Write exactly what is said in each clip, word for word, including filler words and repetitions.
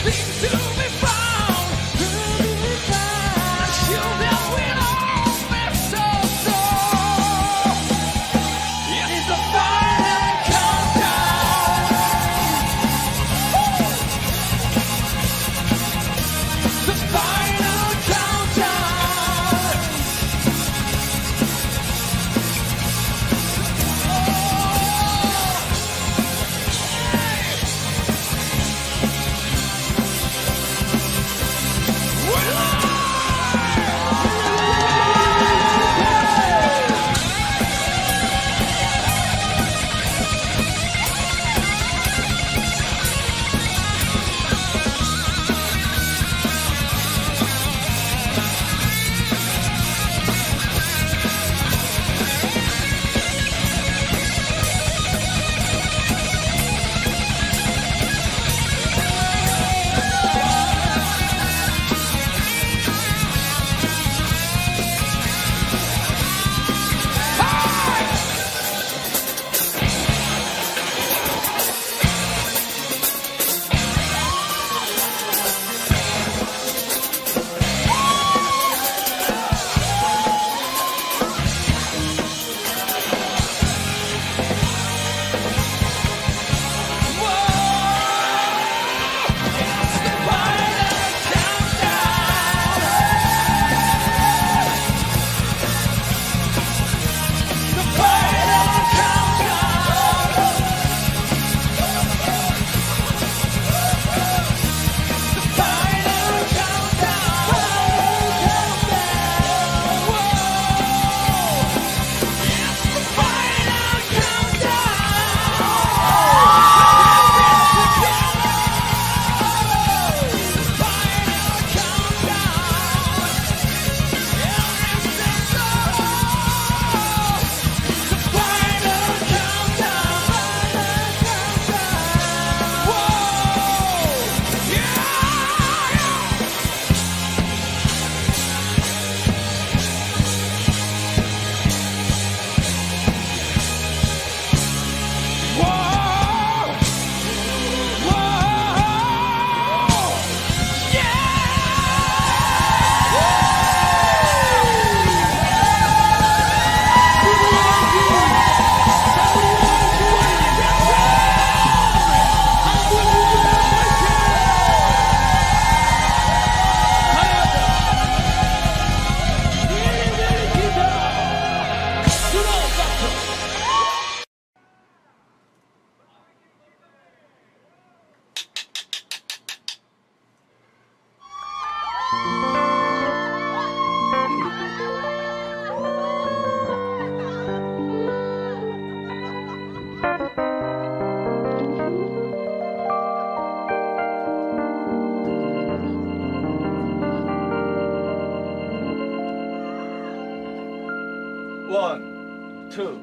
One, two,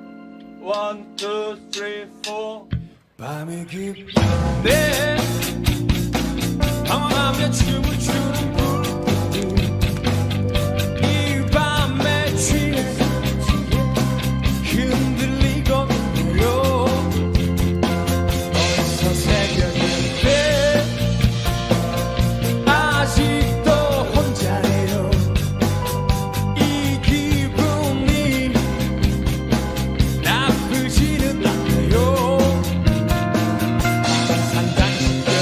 one, two, three, four. 밤이 깊은데 방황하며 춤을 추는 불빛 이 밤에 취해 흔들리고 있네요. 어느덧 새벽인데 아직도 혼자예요. 이 기분이 나쁘지는 않네요. 상당히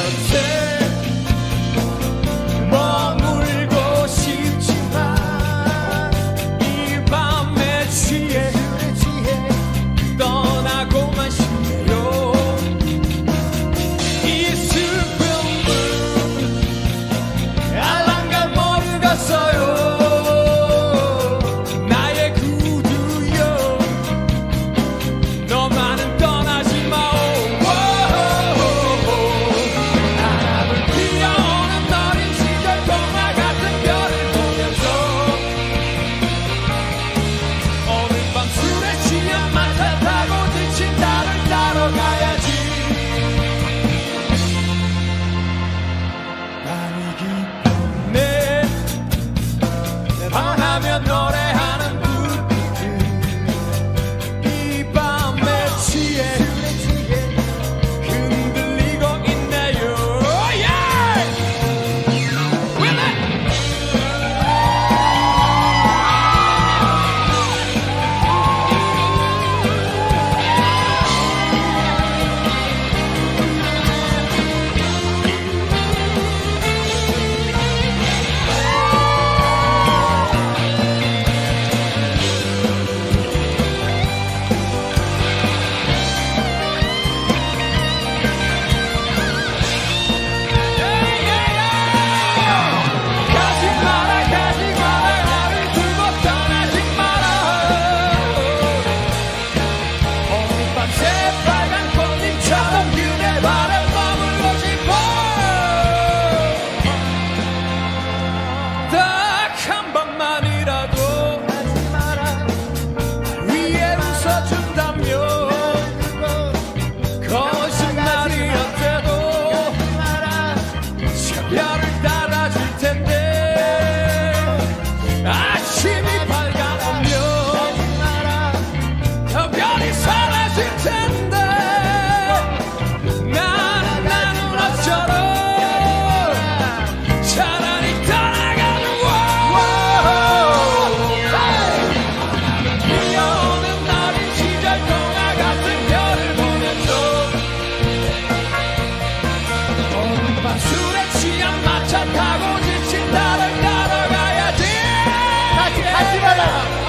취한 마차 타고 지친 나를 따라가야지. 가지 가지 마라.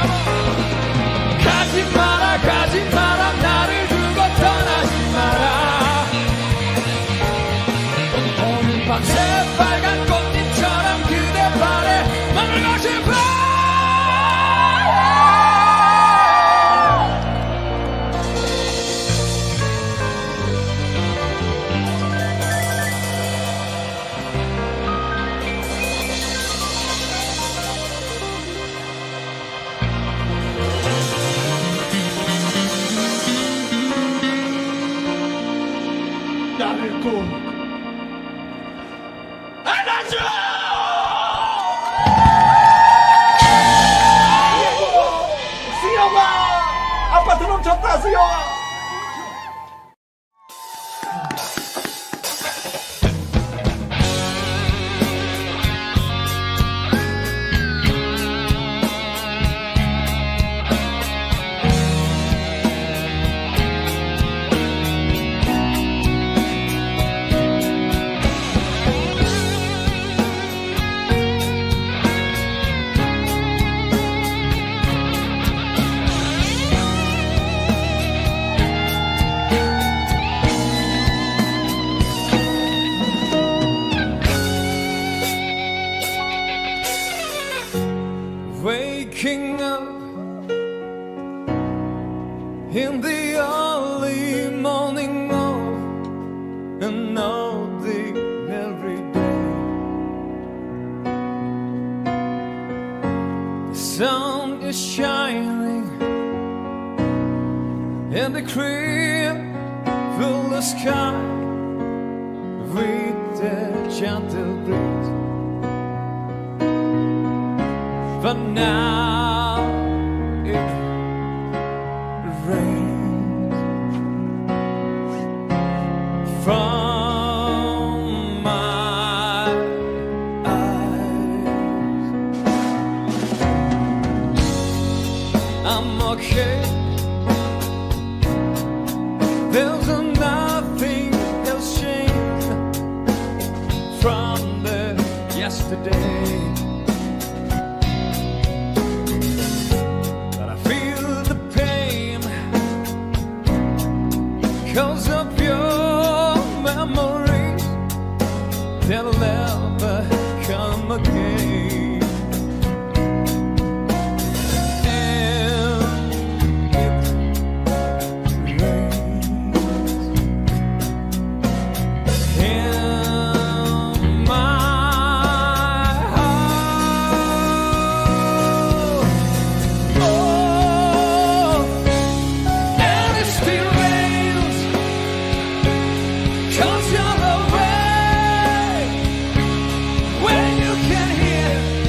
가지 마라 가지 마라 나를 두고 떠나지 마라. 오늘 밤 새빨간 꽃잎처럼 그대 발에 머물고 싶어. 나를 꼭 안아줘! 수영아! 아파트 멈췄다 수영아! Waking up in the early morning of an ordinary day. The sun is shining and the crib fill the sky with a gentle breeze. But now it rains from my eyes. I'm okay. There's nothing else changed from the yesterday. Cause of your memories, they'll never come again. And it rains in my heart. Oh, and it still rains. Cause you're away when you can hear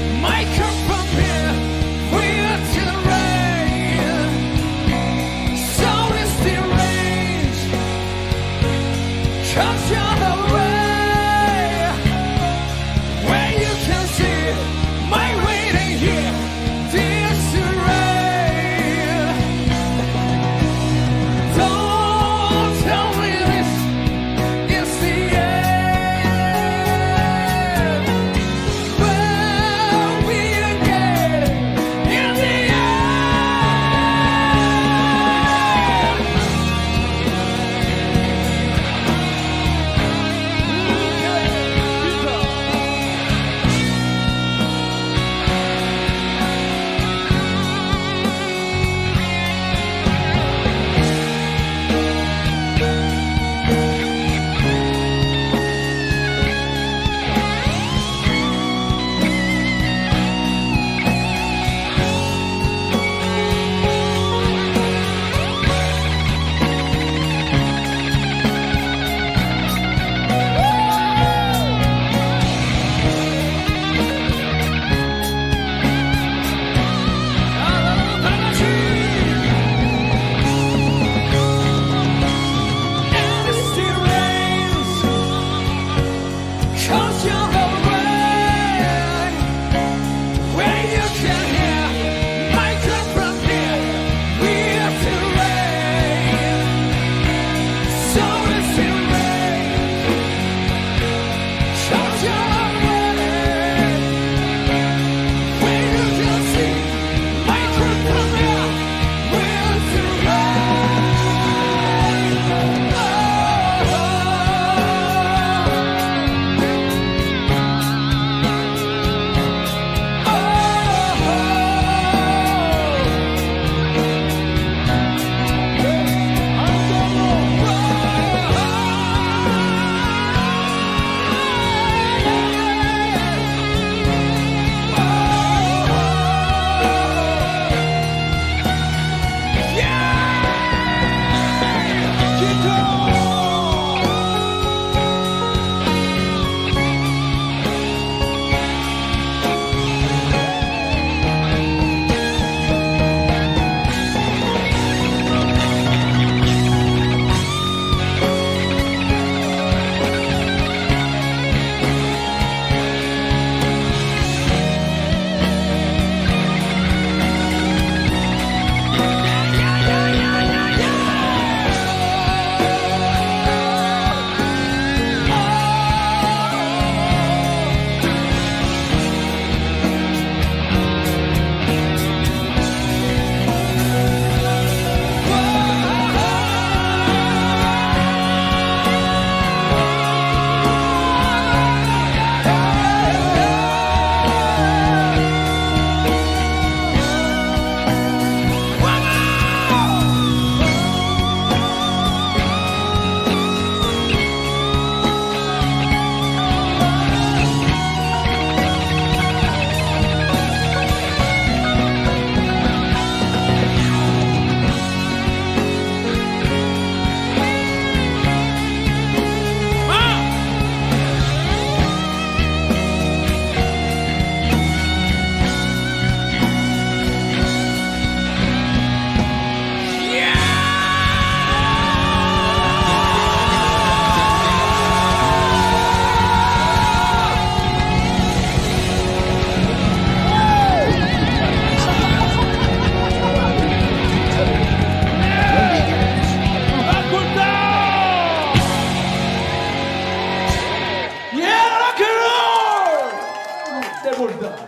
돌다.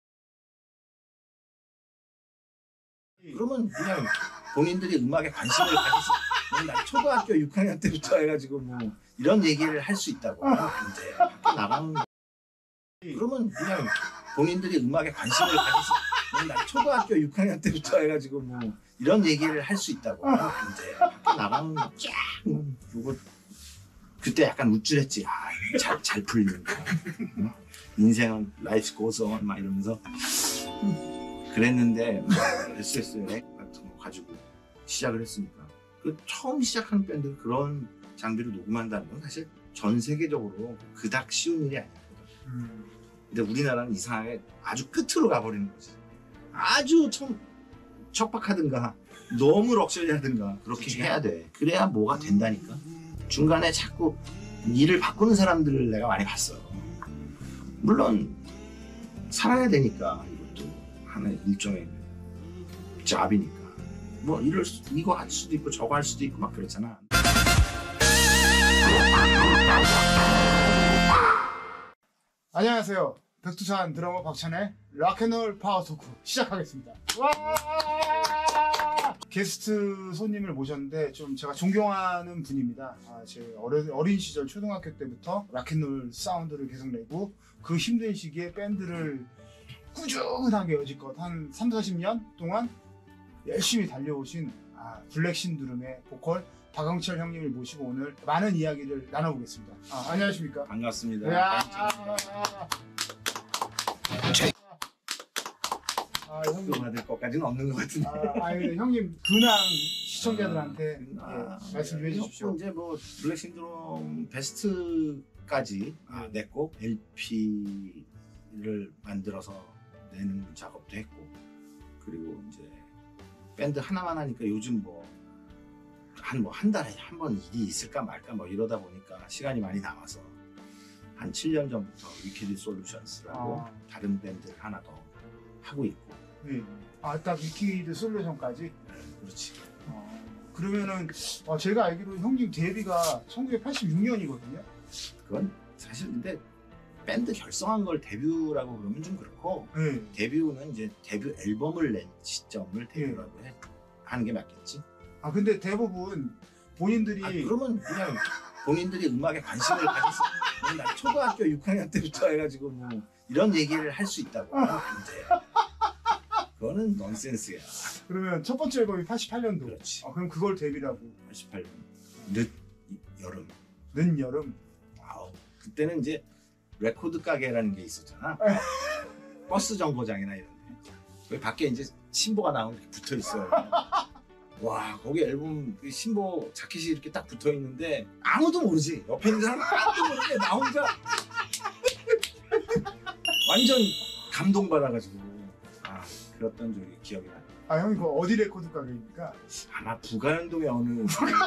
그러면 그냥 본인들이 음악에 관심을 가지시. 나 초등학교 육 학년 때부터 해가지고 뭐 이런 얘기를 할 수 있다고. 이제 밖에 나가는. 그러면 그냥 본인들이 음악에 관심을 가지시. 나 초등학교 육 학년 때부터 해가지고 뭐 이런 얘기를 할 수 있다고. 이제 밖에 나가는 쫙 그리고 그때 약간 우쭐했지. 아, 잘, 잘 풀린다. 응? 인생은 라이프 고즈 온 막 이러면서 그랬는데 에스에스 같은 거 가지고 시작을 했으니까 그 처음 시작하는 밴드가 그런 장비로 녹음한다는 건 사실 전 세계적으로 그닥 쉬운 일이 아니거든. 음. 근데 우리나라는 이상하게 아주 끝으로 가버리는 거지. 아주 청, 척박하든가 너무 럭셔리하든가 그렇게 그치. 해야 돼. 그래야 뭐가 된다니까. 중간에 자꾸 일을 바꾸는 사람들을 내가 많이 봤어. 물론 살아야 되니까 이것도 하나의 일종의 잡이니까 뭐 이럴 수, 이거 할 수도 있고 저거 할 수도 있고 막 그렇잖아. 안녕하세요. 백두산 드러머 박찬의 락앤롤 파워 토크 시작하겠습니다. 와! 게스트 손님을 모셨는데 좀 제가 존경하는 분입니다. 아, 제 어린, 어린 시절 초등학교 때부터 락앤롤 사운드를 계속 내고 그 힘든 시기에 밴드를 꾸준하게 여지껏 한 삼사십 년 동안 열심히 달려오신 아, 블랙 신두름의 보컬 박영철 형님을 모시고 오늘 많은 이야기를 나눠보겠습니다. 아, 안녕하십니까? 반갑습니다. 야 아, 형님 받을 것까지는 없는 것 같은데. 아, 아니, 형님 근황 시청자들한테 아, 예, 말씀 좀 해주십시오. 이제 뭐 블랙 신드롬 베스트까지 아, 냈고 엘피를 만들어서 내는 작업도 했고 그리고 이제 밴드 하나만 하니까 요즘 뭐 한 뭐 한 달에 한 번 일이 있을까 말까 뭐 이러다 보니까 시간이 많이 남아서 한 칠 년 전부터 위키드 솔루션스라고 아. 다른 밴드를 하나 더 하고 있고. 네. 아, 딱 위키드 솔루션까지? 네, 그렇지. 어, 그러면은 어, 제가 알기로 형님 데뷔가 천구백팔십육 년이거든요. 그건 사실 근데 밴드 결성한 걸 데뷔라고 그러면 좀 그렇고 네. 데뷔는 이제 데뷔 앨범을 낸 시점을 데뷔라고 네. 해 하는 게 맞겠지. 아 근데 대부분 본인들이 아, 그러면 그냥 본인들이 음악에 관심을 가지시. 나 초등학교 육 학년 때부터 해가지고 뭐 이런 얘기를 할 수 있다고. 이제 그거는 넌센스야. 그러면 첫 번째 앨범이 팔십팔 년도. 그렇지. 아, 그럼 그걸 데뷔라고. 팔십팔 년 늦 여름. 늦 여름. 아우 그때는 이제 레코드 가게라는 게 있었잖아. 버스 정거장이나 이런 데. 거기 밖에 이제 신보가 나오는 게 붙어 있어요. 와 거기 앨범 그 신보 자켓이 이렇게 딱 붙어 있는데 아무도 모르지. 옆에 있는 사람 아무도 모르는데 나 혼자 완전 감동받아가지고 아 그랬던 적이 기억이 나요. 아 형이 그 어디 레코드 가게입니까? 아마 부가연동의 어느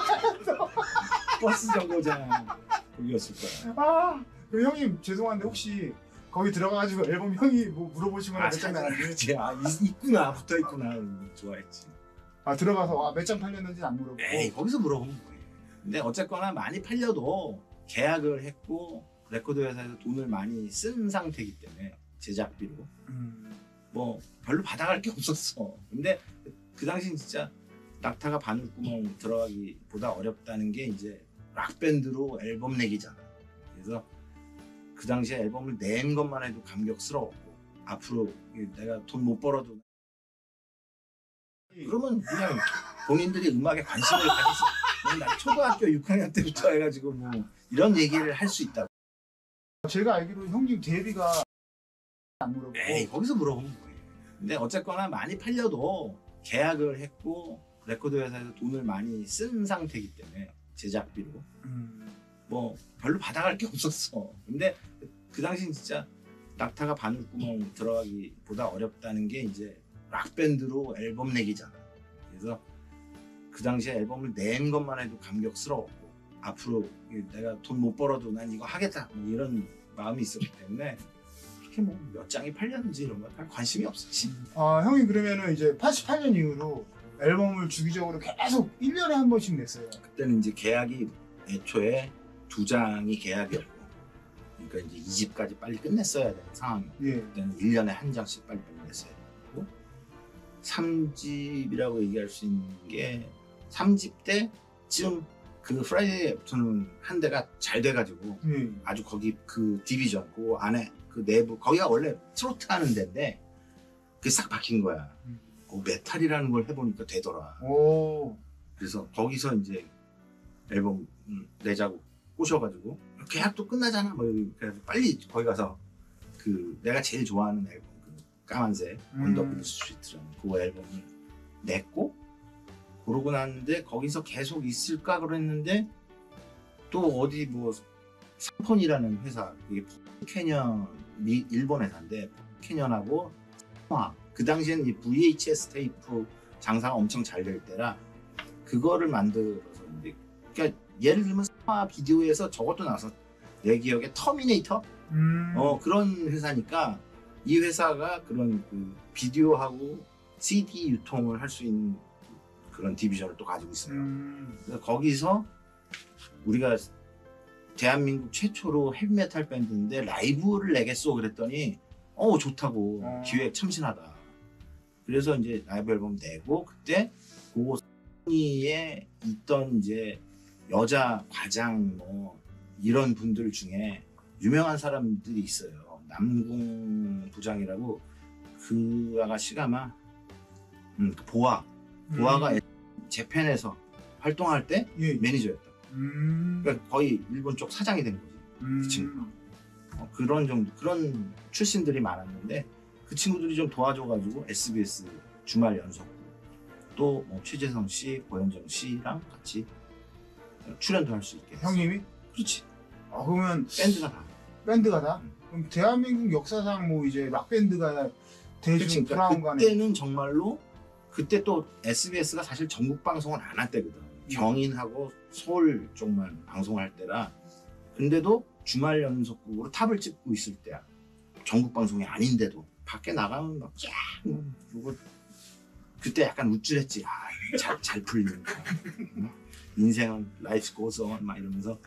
버스 정거장 거기였을 거야. 아 그 형님 죄송한데 혹시 거기 들어가가지고 앨범 형이 뭐 물어보시거나 아, 몇 장 나왔는지 아 있구나 붙어 있구나 좋아했지. 아 들어가서 아, 몇 장 팔렸는지 안 물어보고. 에이 거기서 물어보면 뭐해. 근데 어쨌거나 많이 팔려도 계약을 했고 레코드 회사에서 돈을 많이 쓴 상태이기 때문에 제작비로 음. 뭐 별로 받아갈 게 없었어. 근데 그 당시는 진짜 낙타가 바늘구멍 들어가기보다 어렵다는 게 이제 락밴드로 앨범 내기잖아. 그래서 그 당시에 앨범을 낸 것만 해도 감격스러웠고 앞으로 내가 돈 못 벌어도 그러면 그냥 본인들이 음악에 관심을 가지시. 나 초등학교 육 학년 때부터 해가지고 뭐 이런 얘기를 할 수 있다고. 제가 알기로 형님 데뷔가 안 물어보고. 에이 거기서 물어보면 뭐해. 근데 어쨌거나 많이 팔려도 계약을 했고 레코드 회사에서 돈을 많이 쓴 상태이기 때문에 제작비로 음. 뭐 별로 받아갈 게 없었어. 근데 그 당시는 진짜 낙타가 바늘구멍 들어가기보다 어렵다는 게 이제 락밴드로 앨범 내기잖아. 그래서 그 당시에 앨범을 낸 것만 해도 감격스러웠고 앞으로 내가 돈 못 벌어도 난 이거 하겠다 뭐 이런 마음이 있었기 때문에 그렇게 뭐 몇 장이 팔렸는지 이런 거 관심이 없었지. 아 형이 그러면은 이제 팔십팔 년 이후로 앨범을 주기적으로 계속 일 년에 한 번씩 냈어요. 그때는 이제 계약이 애초에 두 장이 계약이었고 그러니까 이제 이 집까지 빨리 끝냈어야 되는 상황이에요. 예. 그때는 일 년에 한 장씩 빨리 빨리 냈어야 되고 삼 집이라고 얘기할 수 있는 게 삼 집 때쯤 그 프라이데이 애프터눈 한 대가 잘 돼가지고 예. 아주 거기 그 디비전 그 안에 그 내부 거기가 원래 트로트 하는 데인데 그게 싹 바뀐 거야. 음. 그 메탈이라는 걸 해보니까 되더라. 오. 그래서 거기서 이제 앨범 음, 내자고 꼬셔가지고 계약도 끝나잖아. 뭐 그래서 빨리 거기 가서 그 내가 제일 좋아하는 앨범 그 까만색 음. 언더블루 스트리트라는 그 앨범을 냈고 그러고 났는데 거기서 계속 있을까 그랬는데 또 어디 뭐 삼폰이라는 회사 이게 캐년이 일본 회사인데 캐년하고 그 당시에는 이 브이에이치에스 테이프 장사가 엄청 잘 될 때라 그거를 만들어서 이제 그러니까 예를 들면 스파 비디오에서 저것도 나와서 내 기억에 터미네이터 음. 어 그런 회사니까 이 회사가 그런 그 비디오하고 씨디 유통을 할 수 있는 그런 디비전을 또 가지고 있어요. 음. 그래서 거기서 우리가 대한민국 최초로 헤비메탈 밴드인데 라이브를 내겠어 그랬더니 어 좋다고 어. 기획 참신하다. 그래서 이제 라이브 앨범 내고 그때 그 소니에 있던 이제 여자 과장 뭐 이런 분들 중에 유명한 사람들이 있어요. 남궁 부장이라고 그 아가씨가 아마 음, 보아 보아가 음. 재팬에서 활동할 때 예. 매니저였다. 음. 그러니까 거의 일본 쪽 사장이 된 거지. 음. 그 친구가. 어, 그런 정도 그런 출신들이 많았는데 그 친구들이 좀 도와줘가지고 에스비에스 주말 연속부 또뭐 최재성 씨, 고현정 씨랑 같이 출연도 할 수 있게 됐어. 형님이? 그렇지. 아 그러면 밴드가 다. 밴드가 다? 음. 그럼 대한민국 역사상 뭐 이제 락 밴드가 대중 그치, 그러니까 브라운관에 그때는 정말로 그때 또 에스비에스가 사실 전국 방송을 안 할 때거든. 경인하고 서울 쪽만 방송할 때라. 근데도 주말 연속극으로 탑을 찍고 있을 때야. 전국 방송이 아닌데도 밖에 나가면 막 쫙 그리고 그때 약간 우쭐했지. 아, 잘, 잘 풀리니까. 인생은 라이프 고스 온 막 이러면서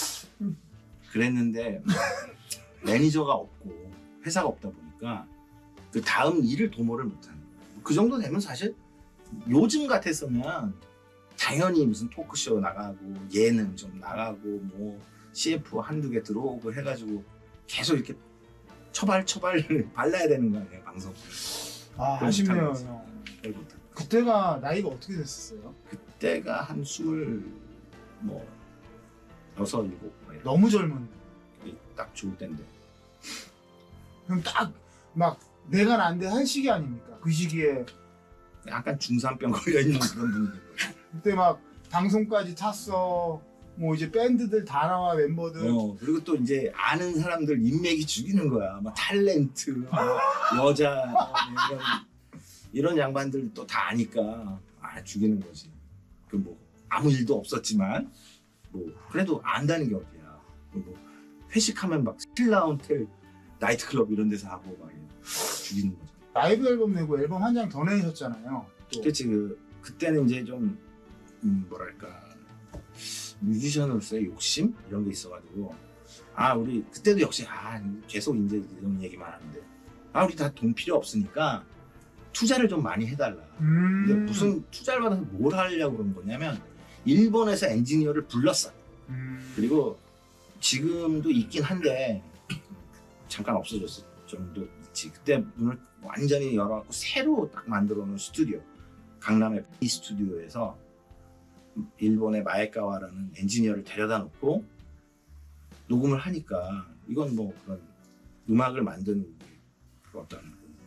그랬는데 매니저가 없고 회사가 없다 보니까 그 다음 일을 도모를 못하는 거야. 그 정도 되면 사실 요즘 같았으면 당연히 무슨 토크쇼 나가고 예능 좀 나가고 뭐 씨에프 한두 개 들어오고 해가지고 계속 이렇게 처발처발 발라야 되는 거 아니에요 방송. 아 그럼 아쉽네요 못하는 형. 그때부터. 그때가 나이가 어떻게 됐었어요? 그때가 한 스물 뭐 여섯 일곱 뭐 이런 너무 젊은. 딱 좋을 때인데 그럼 딱 막 내가 난데 할 시기 아닙니까? 그 시기에 약간 중산병 걸려 있는 그런 분위기인 거죠. 그때 막 방송까지 탔어. 뭐 이제 밴드들 다 나와 멤버들. 어, 그리고 또 이제 아는 사람들 인맥이 죽이는 거야. 막 탤런트, 뭐 여자 어, 이런, 이런 양반들 또 다 아니까 아 죽이는 거지. 그 뭐 아무 일도 없었지만 뭐 그래도 안다는 게 어디야. 뭐 회식하면 막 신라 호텔, 나이트클럽 이런 데서 하고 막 죽이는 거죠. 라이브 앨범 내고 앨범 한 장 더 내셨잖아요. 또. 그렇지. 그 그때는 이제 좀 음, 뭐랄까 뮤지션으로서의 욕심 이런 게 있어가지고 아 우리 그때도 역시 아 계속 이제 이런 얘기만 하는데 아 우리 다 돈 필요 없으니까 투자를 좀 많이 해달라. 음. 근데 무슨 투자를 받아서 뭘 하려고 그런 거냐면 일본에서 엔지니어를 불렀어. 음. 그리고 지금도 있긴 한데 잠깐 없어졌을 정도 있지. 그때 문을 완전히 열어갖고 새로 딱 만들어 놓은 스튜디오 강남의 이 스튜디오에서 일본의 마에카와라는 엔지니어를 데려다 놓고 녹음을 하니까 이건 뭐 그런 음악을 만드는 그 어떤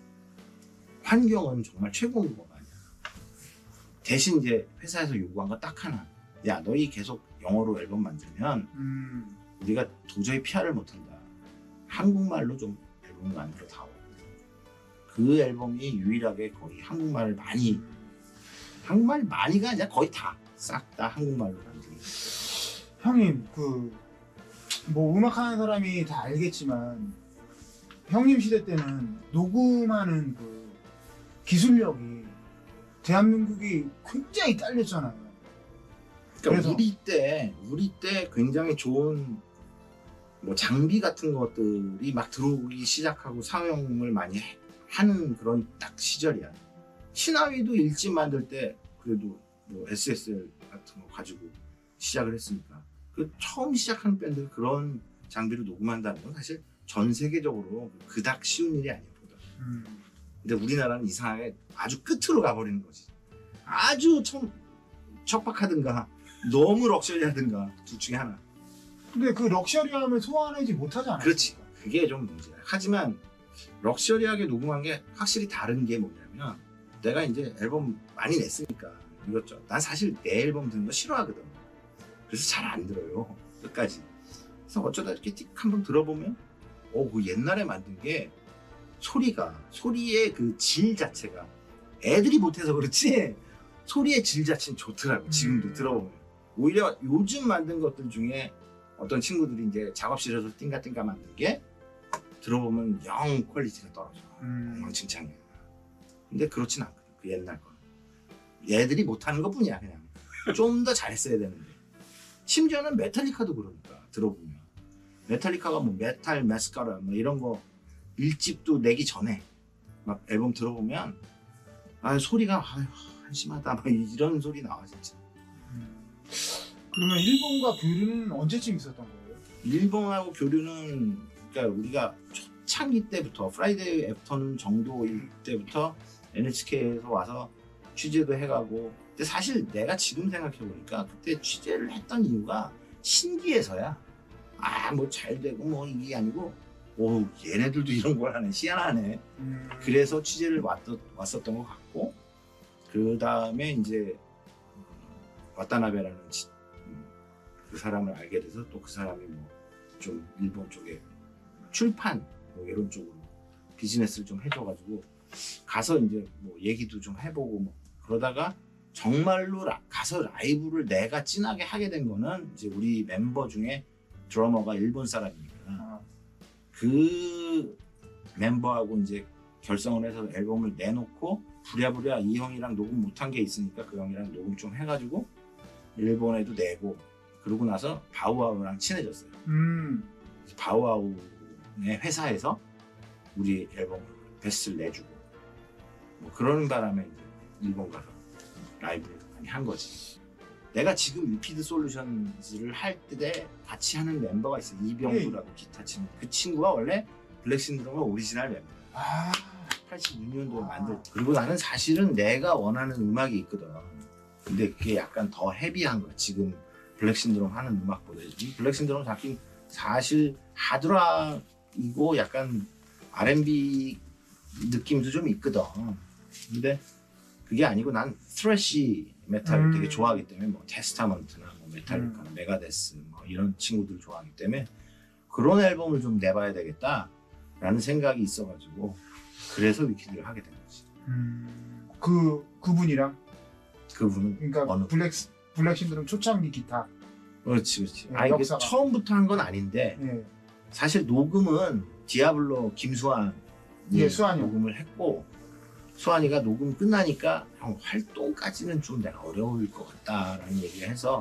환경은 정말 최고인 거 아니야. 대신 이제 회사에서 요구한 거 딱 하나. 야 너희 계속 영어로 앨범 만들면 음. 우리가 도저히 피아를 못한다. 한국말로 좀 앨범을 만들어 다오. 그 앨범이 유일하게 거의 한국말을 많이 한국말 많이가 아니라 거의 다 싹 다 한국말로 만든. 형님 그 뭐 음악하는 사람이 다 알겠지만 형님 시대 때는 녹음하는 그 기술력이 대한민국이 굉장히 딸렸잖아요. 그러니까 그래서- 우리 때 우리 때 굉장히 좋은 뭐 장비 같은 것들이 막 들어오기 시작하고 사용을 많이 해, 하는 그런 딱 시절이야. 신하위도 일집 만들 때 그래도 뭐 에스에스엘 같은 거 가지고 시작을 했으니까 그 처음 시작하는 밴드가 그런 장비로 녹음한다는 건 사실 전 세계적으로 그닥 쉬운 일이 아니거든. 음. 근데 우리나라는 이상하게 아주 끝으로 가버리는 거지. 아주 청, 척박하든가 너무 럭셔리하든가 둘 중에 하나. 근데 그 럭셔리함을 소화하지 못하지 않아요? 그렇지. 그게 좀 문제야. 하지만 럭셔리하게 녹음한 게 확실히 다른 게 뭐냐면 내가 이제 앨범 많이 냈으니까 이것저것. 난 사실 내 앨범 듣는 거 싫어하거든. 그래서 잘 안 들어요. 끝까지. 그래서 어쩌다 이렇게 틱 한번 들어보면 어, 그 옛날에 만든 게 소리가 소리의 그 질 자체가 애들이 못해서 그렇지 소리의 질 자체는 좋더라고. 지금도 음. 들어보면 오히려 요즘 만든 것들 중에 어떤 친구들이 이제 작업실에서 띵가띵가 만든 게 들어보면 영 퀄리티가 떨어져. 음. 엉망진창이야. 근데 그렇진 않거든. 그 옛날 거는 애들이 못하는 것 뿐이야. 그냥 좀 더 잘했어야 되는데. 심지어는 메탈리카도 그러니까 들어보면 메탈리카가 뭐 메탈 마스카라 뭐 이런 거 일집도 내기 전에 막 앨범 들어보면 아 소리가 아유, 한심하다 막 이런 소리 나와 진짜. 음. 그러면 일본과 교류는 언제쯤 있었던 거예요? 일본하고 교류는 그러니까 우리가 초창기 때부터 프라이데이 애프터눈 정도일 때부터 엔에이치케이에서 와서 취재도 해가고. 근데 사실 내가 지금 생각해보니까 그때 취재를 했던 이유가 신기해서야. 아 뭐 잘 되고 뭐 이게 아니고 오 얘네들도 이런 걸 하네 희한하네. 음. 그래서 취재를 왔던, 왔었던 것 같고 그 다음에 이제 와타나베라는 그 사람을 알게 돼서 또 그 사람이 뭐 좀 일본 쪽에 출판 뭐 이런 쪽으로 비즈니스를 좀 해줘가지고 가서 이제 뭐 얘기도 좀 해보고 뭐 그러다가 정말로 라, 가서 라이브를 내가 진하게 하게 된 거는 이제 우리 멤버 중에 드러머가 일본 사람이니까 아. 그 멤버하고 이제 결성을 해서 앨범을 내놓고 부랴부랴 이 형이랑 녹음 못한 게 있으니까 그 형이랑 녹음 좀 해가지고 일본에도 내고 그러고 나서 바우아우랑 친해졌어요. 음. 바우아우의 회사에서 우리 앨범 베스트를 내주고 뭐 그러는 바람에 이제 일본 가서 라이브를 많이 한 거지. 내가 지금 위키드 솔루션즈를 할 때 같이 하는 멤버가 있어. 이병두라고 기타 치는 그 친구가 원래 블랙 신드롬의 오리지널 멤버. 아. 팔십육 년도에 만들. 그리고 나는 사실은 내가 원하는 음악이 있거든. 근데 그게 약간 더 헤비한 거야. 지금 블랙 신드롬 하는 음악보다. 이 블랙 신드롬 작긴 사실 하드락이고 약간 알앤비 느낌도 좀 있거든. 근데 그게 아니고 난 스트레시 메탈을 음. 되게 좋아하기 때문에 뭐 테스타먼트나 뭐 메탈리카나 음. 메가데스 뭐 이런 친구들 좋아하기 때문에 그런 앨범을 좀 내봐야 되겠다라는 생각이 있어가지고 그래서 위키드를 하게 된 거지. 음. 그 그분이랑 그분은 그러니까 어느 블랙 블랙 신드롬 초창기 기타. 그렇지 그렇지. 예, 아 이게 역사가. 처음부터 한 건 아닌데 예. 사실 녹음은 디아블로 김수환이 예, 수환이. 녹음을 했고 수환이가 녹음 끝나니까 형 활동까지는 좀 내가 어려울 것 같다라는 얘기를 해서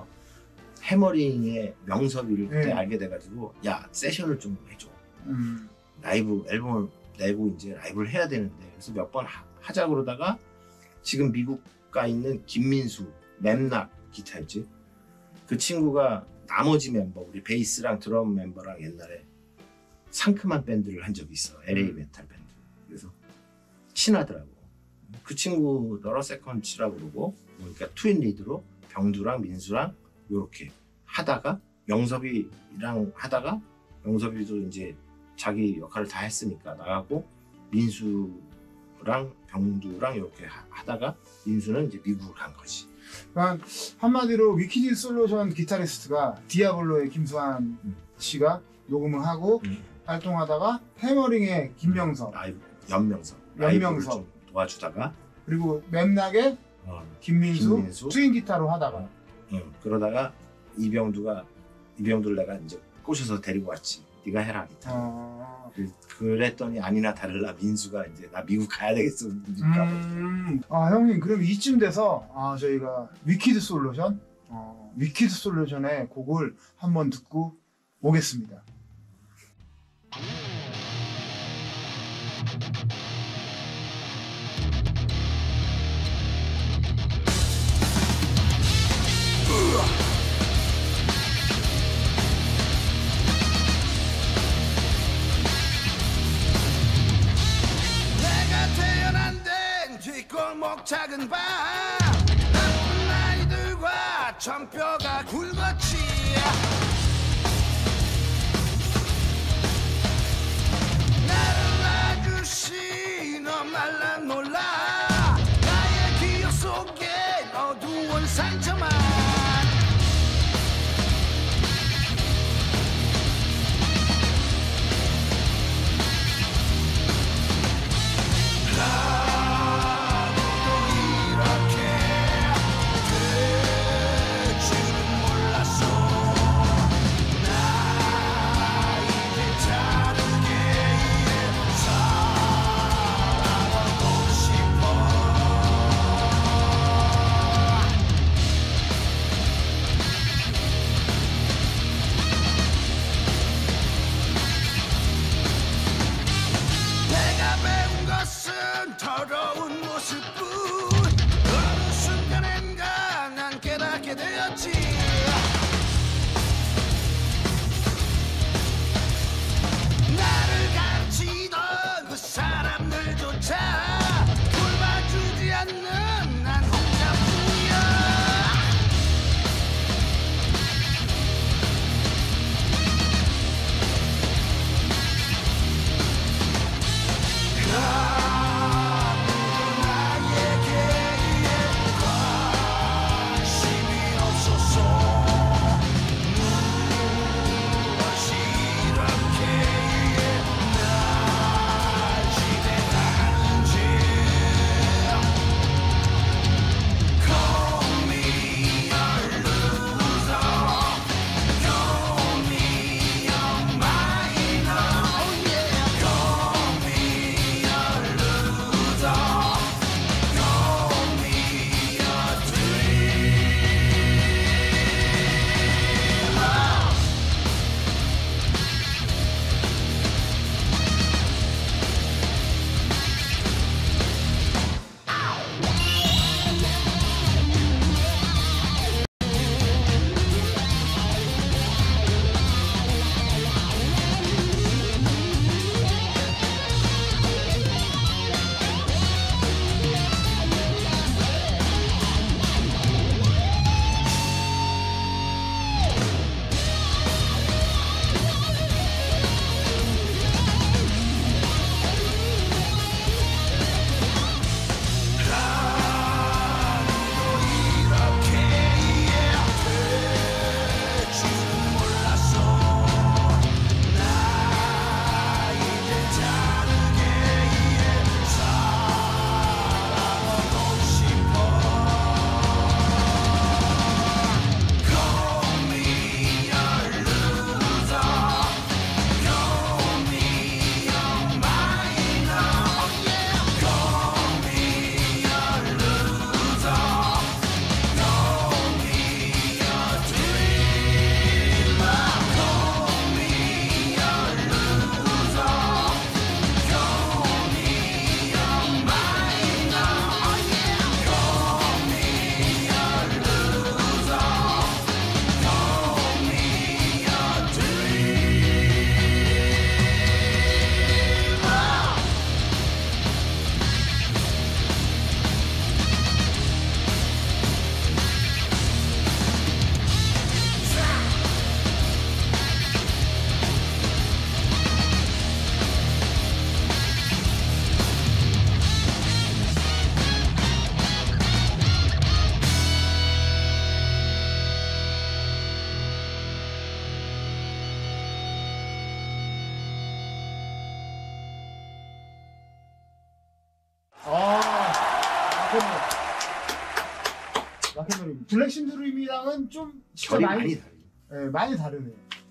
해머링의 명섭이를 그때 네. 알게 돼가지고 야 세션을 좀 해줘. 음. 라이브 앨범을 내고 이제 라이브를 해야 되는데 그래서 몇 번 하자 그러다가 지금 미국 가 있는 김민수 맵락 기타였지. 그 친구가 나머지 멤버 우리 베이스랑 드럼 멤버랑 옛날에 상큼한 밴드를 한 적이 있어. 엘에이 메탈 밴드. 그래서 친하더라고. 그 친구 너러 세컨치라고 그러고 그러니까 트윈 리드로 병두랑 민수랑 요렇게 하다가 명섭이랑 하다가 명섭이도 이제 자기 역할을 다 했으니까 나가고 민수랑 병두랑 이렇게 하다가 민수는 이제 미국을 간 거지. 그러니까 한마디로 위키드 솔루션 기타리스트가 디아블로의 김수환 음. 씨가 녹음을 하고 음. 활동하다가 해머링의 김명섭 라이브 연명섭 연명섭. 라이브를 좀 도와주다가 그리고 맵락의 어, 김민수, 김민수. 트윈 기타로 하다가 응. 그러다가 이병두가 이병두를 내가 이제 꼬셔서 데리고 왔지. 네가 해라 기타. 어... 그, 그랬더니 아니나 다를라 민수가 이제 나 미국 가야 되겠어. 미국 가버렸어. 음... 아 형님 그럼 이쯤 돼서 아 저희가 위키드 솔루션 어, 위키드 솔루션의 곡을 한번 듣고 오겠습니다. 내가 태어난 데는 뒷골목 작은 방 나쁜 아이들과 전뼈가 굵었지. 나를 놔주시 너말 난 몰라. 나의 기억 속에 어두운 상처만. 더러운 모습뿐. 어느 순간엔가 난 깨닫게 되었지. 나를 가르치던 그 사람들조차 돌봐주지 않는 난 혼자뿐이야. 락앤롤 블랙 심드림이랑은 좀 진짜 결이 많이, 많이 다르죠. 네, 많이 다르네요.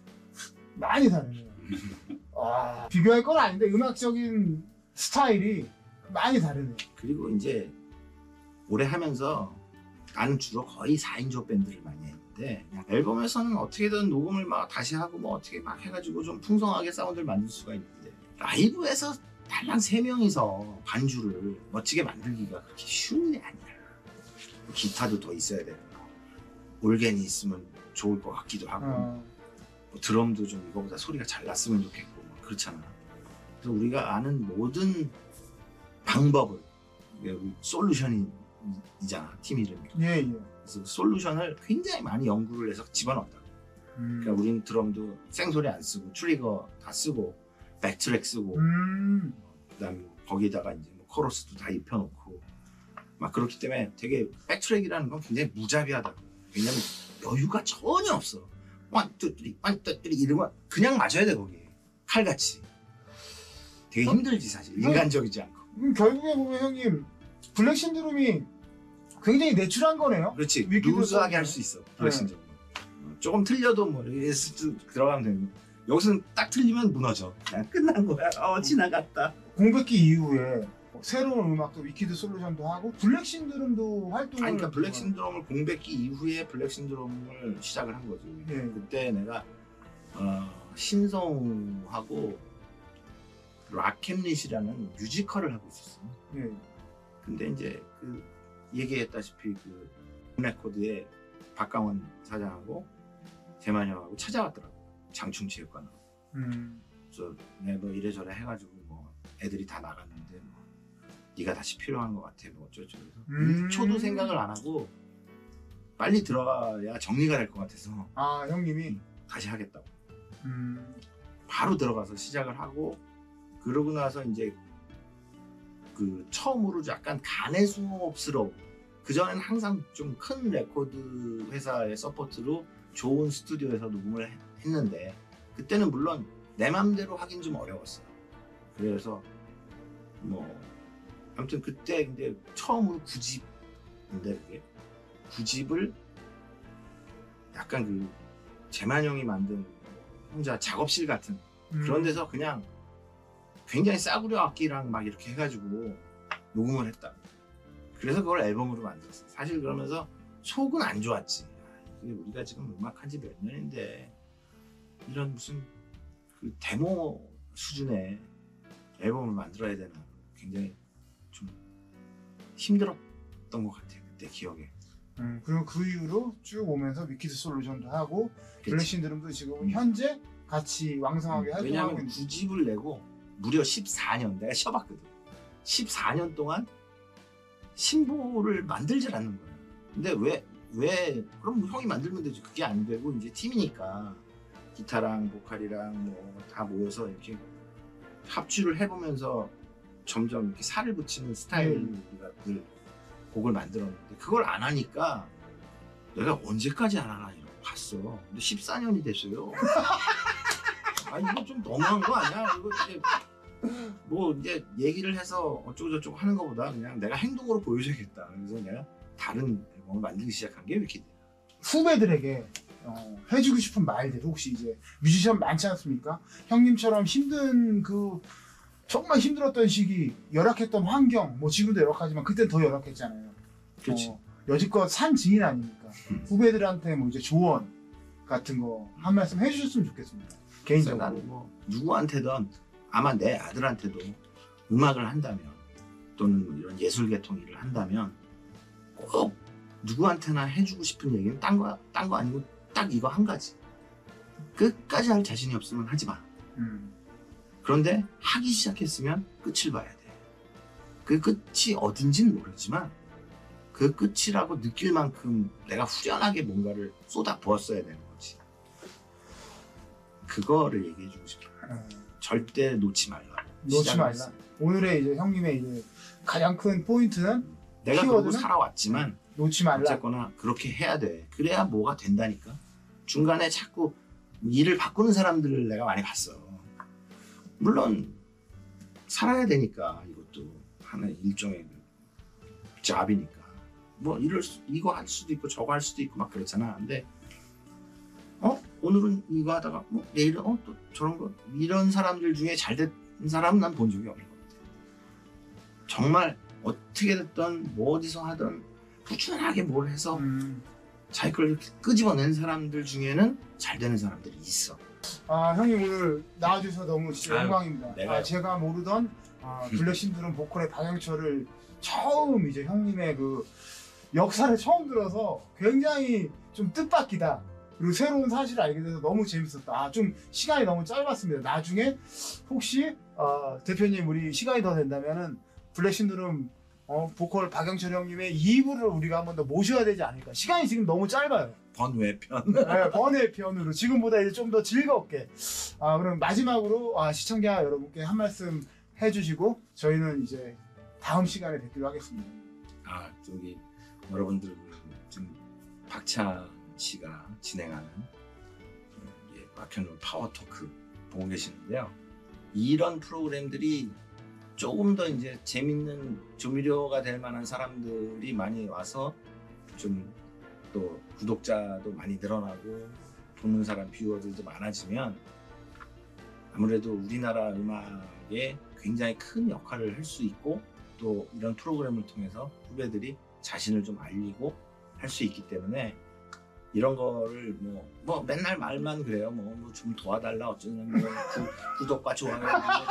많이 다르네요. 와, 비교할 건 아닌데 음악적인 스타일이 많이 다르네요. 그리고 이제 오래 하면서 나는 주로 거의 사 인조 밴드를 많이 해요. 아닌데 그냥 앨범에서는 어떻게든 녹음을 막 다시 하고 뭐 어떻게 막 해가지고 좀 풍성하게 사운드를 만들 수가 있는데 라이브에서 달랑 세 명이서 반주를 멋지게 만들기가 그렇게 쉬운 일이 아니야. 기타도 더 있어야 되고 올겐이 있으면 좋을 것 같기도 하고 어. 뭐 드럼도 좀 이거보다 소리가 잘 났으면 좋겠고 뭐 그렇잖아. 그래서 우리가 아는 모든 방법을 우리 솔루션이 이잖아 팀 이름이. 예, 예. 그래서 솔루션을 굉장히 많이 연구를 해서 집어넣었다. 음. 그러니까 우리는 드럼도 생소리 안 쓰고 트리거 다 쓰고 백트랙 쓰고 음. 그다음에 거기다가 이제 뭐 코러스도 다 입혀놓고 막 그렇기 때문에 되게 백트랙이라는 건 굉장히 무자비하다고. 왜냐면 여유가 전혀 없어. 원, 투, 쓰리, 원, 투, 쓰리 이러면 그냥 맞아야 돼 거기에. 칼같이. 되게 힘들지 사실. 인간적이지 않고. 그럼 결국에 보면 형님 블랙 신드롬이 굉장히 내추럴한 거네요. 그렇지. 위키도 루즈하게 써있네. 할 수 있어. 블랙신드롬은. 어, 조금 틀려도 뭐 이렇게 쓱 들어가면 되는 거. 여기서는 딱 틀리면 무너져. 그냥 끝난 거야. 어 지나갔다. 공백기 이후에 새로운 음악도 위키드 솔루션도 하고 블랙 신드롬도 활동을. 아니, 그러니까 블랙 신드롬을 공백기 이후에 블랙 신드롬을 시작을 한 거지. 예. 그때 내가 어, 신성하고 락앤릿이라는 뮤지컬을 하고 있었어. 예. 근데 이제 그 얘기했다시피 그 레코드에 박강원 사장하고 대만형하고 찾아왔더라고. 장충체육관으로. 음. 그래서 내가 뭐 이래저래 해가지고 뭐 애들이 다 나갔는데 뭐 네가 다시 필요한 것 같아 뭐 어쩌고저쩌고 해서 음. 일 초도 생각을 안 하고 빨리 들어가야 정리가 될 것 같아서 아 형님이. 다시 하겠다고 음. 바로 들어가서 시작을 하고 그러고 나서 이제 그 처음으로 약간 가내수업스러운 그전에는 항상 좀 큰 레코드 회사의 서포트로 좋은 스튜디오에서 녹음을 해- 했는데 그때는 물론 내 맘대로 하긴 좀 어려웠어요. 그래서 뭐 아무튼 그때 근데 처음으로 구집인데 그게 구집을 약간 그 재만형이 만든 혼자 작업실 같은 음. 그런 데서 그냥 굉장히 싸구려 악기랑 막 이렇게 해가지고 녹음을 했다. 그래서 그걸 앨범으로 만들었어. 사실 그러면서 속은 안 좋았지. 이게 우리가 지금 음악한 지 몇 년인데 이런 무슨 그 데모 수준의 앨범을 만들어야 되나 굉장히 좀 힘들었던 것 같아요. 그때 기억에. 음. 그리고 그 이후로 쭉 오면서 위키드 솔루션도 하고 블랙 그치. 신드롬도 지금은 음. 현재 같이 왕성하게 활동하고 왜냐하면 있는. 구집을 내고 무려 십사 년 내가 쉬어봤거든. 십사 년 동안 신보를 만들질 않는 거야. 근데 왜, 왜, 그럼 뭐 형이 만들면 되지. 그게 안 되고, 이제 팀이니까 기타랑 보컬이랑 뭐 다 모여서 이렇게 합주를 해보면서 점점 이렇게 살을 붙이는 스타일을 우리가 늘 곡을 만들었는데 그걸 안 하니까 내가 언제까지 안 하나 이러고 봤어. 근데 십사 년이 됐어요. 아, 이거 좀 너무한 거 아니야? 이거 이제 뭐 이제 얘기를 해서 어쩌고저쩌고 하는 것보다 그냥 내가 행동으로 보여줘야겠다. 그래서 내가 다른 앨범을 만들기 시작한 게 위키드. 후배들에게 어, 해주고 싶은 말들 혹시 이제 뮤지션 많지 않습니까? 형님처럼 힘든 그 정말 힘들었던 시기, 열악했던 환경, 뭐 지금도 열악하지만 그때는 더 열악했잖아요. 그렇지. 어, 여지껏 산 증인 아닙니까? 음. 후배들한테 뭐 이제 조언 같은 거 한 말씀 해주셨으면 좋겠습니다. 개인적으로. 나는 뭐 누구한테든 아마 내 아들한테도 음악을 한다면 또는 뭐 이런 예술 계통 일을 한다면 꼭 누구한테나 해주고 싶은 얘기는 딴 거, 딴 거 아니고 딱 이거 한 가지. 끝까지 할 자신이 없으면 하지 마. 음. 그런데 하기 시작했으면 끝을 봐야 돼. 그 끝이 어딘지는 모르지만 그 끝이라고 느낄 만큼 내가 후련하게 뭔가를 쏟아 부었어야 되는 거지. 그거를 얘기해주고 싶어. 어, 절대 놓지 말라. 놓지 시작을 말라. 했어. 오늘의 이제 형님의 이제 가장 큰 포인트는 내가 그러고 키워드는? 살아왔지만 놓지 말라. 어쨌거나 그렇게 해야 돼. 그래야 뭐가 된다니까. 중간에 자꾸 일을 바꾸는 사람들을 내가 많이 봤어. 물론 살아야 되니까 이것도 하나의 일종의 그 잡이니까. 뭐 이럴 수, 이거 할 수도 있고 저거 할 수도 있고 막 그렇잖아. 근데 어 오늘은 이거 하다가 뭐 내일은 어 또 저런 거 이런 사람들 중에 잘 된 사람은 난 본 적이 없는 것 같아. 정말 어떻게 됐든 뭐 어디서 하든 꾸준하게 뭘 해서 음. 자기 걸 이렇게 끄집어낸 사람들 중에는 잘 되는 사람들이 있어. 아 형님 오늘 나와주셔서 너무 진짜 아유, 영광입니다. 내가요. 아, 제가 모르던 아, 블랙 신드롬 보컬의 박영철을 처음 이제 형님의 그 역사를 처음 들어서 굉장히 좀 뜻밖이다. 그리고 새로운 사실을 알게 돼서 너무 재밌었다. 아, 좀 시간이 너무 짧았습니다. 나중에 혹시 어, 대표님 우리 시간이 더 된다면은 블랙 신드롬 어, 보컬 박영철 형님의 이 부를 우리가 한 번 더 모셔야 되지 않을까. 시간이 지금 너무 짧아요. 번외편. 네, 번외편으로 지금보다 이제 좀 더 즐겁게. 아, 그럼 마지막으로 아, 시청자 여러분께 한 말씀 해주시고 저희는 이제 다음 시간에 뵙기로 하겠습니다. 아 저기 여러분들 지금 박찬 씨가 진행하는 예, 락앤롤 파워 토크 보고 계시는데요. 이런 프로그램들이 조금 더 이제 재밌는 조미료가 될 만한 사람들이 많이 와서 좀 또 구독자도 많이 늘어나고 보는 사람 뷰어들도 많아지면 아무래도 우리나라 음악에 굉장히 큰 역할을 할 수 있고 또 이런 프로그램을 통해서 후배들이 자신을 좀 알리고 할 수 있기 때문에 이런 거를 뭐, 뭐 맨날 말만 그래요. 뭐 좀 도와달라 어쩌냐 뭐 구, 구독과 좋아요.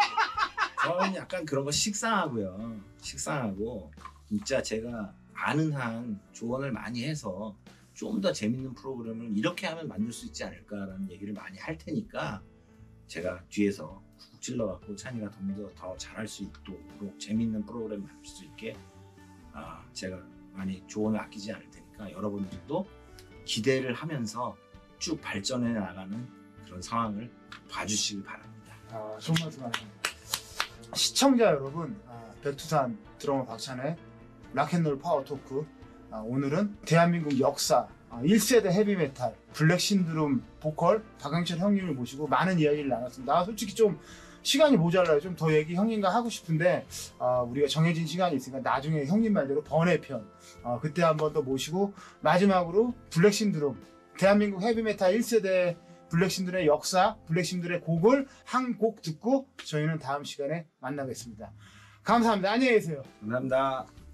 저는 약간 그런 거 식상하고요. 식상하고 진짜 제가 아는 한 조언을 많이 해서 좀 더 재밌는 프로그램을 이렇게 하면 만들 수 있지 않을까라는 얘기를 많이 할 테니까 제가 뒤에서 쿡 찔러갖고 찬이가 좀 더 더 잘할 수 있도록 재밌는 프로그램 만들 수 있게 아, 제가 많이 조언을 아끼지 않을 테니까 여러분들도 기대를 하면서 쭉 발전해 나가는 그런 상황을 봐주시길 바랍니다. 아, 좋은 말씀 하십니다. 시청자 여러분, 아, 백두산 드러머 박찬의 락앤롤 파워 토크. 아, 오늘은 대한민국 역사 아, 일 세대 헤비메탈 블랙 신드롬 보컬 박영철 형님을 모시고 많은 이야기를 나눴습니다. 아, 솔직히 좀 시간이 모자라요. 좀 더 얘기 형님과 하고 싶은데 아, 우리가 정해진 시간이 있으니까 나중에 형님 말대로 번외편 아, 그때 한 번 더 모시고 마지막으로 블랙 신드롬 대한민국 헤비메탈 일 세대 블랙 신드롬의 역사, 블랙 신드롬의 곡을 한 곡 듣고 저희는 다음 시간에 만나겠습니다. 감사합니다. 안녕히 계세요. 감사합니다.